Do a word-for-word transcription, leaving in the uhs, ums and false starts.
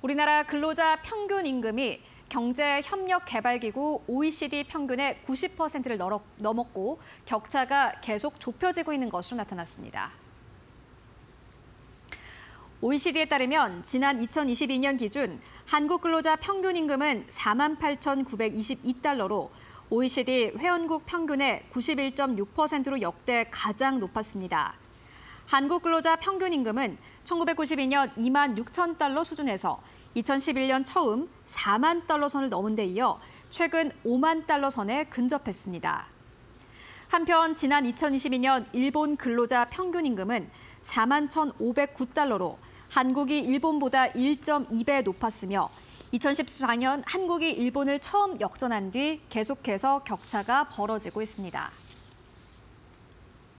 우리나라 근로자 평균 임금이 경제협력개발기구 오이시디 평균의 구십 퍼센트를 넘었고 격차가 계속 좁혀지고 있는 것으로 나타났습니다. 오이시디에 따르면 지난 이천이십이 년 기준 한국 근로자 평균 임금은 사만 팔천구백이십이 달러로 오이시디 회원국 평균의 구십일 점 육 퍼센트로 역대 가장 높았습니다. 한국 근로자 평균 임금은 천구백구십이 년 이만 육천 달러 수준에서 이천십일 년 처음 사만 달러 선을 넘은 데 이어 최근 오만 달러 선에 근접했습니다. 한편 지난 이천이십이 년 일본 근로자 평균 임금은 사만 천오백구 달러로 한국이 일본보다 일 점 이 배 높았으며 이천십사 년 한국이 일본을 처음 역전한 뒤 계속해서 격차가 벌어지고 있습니다.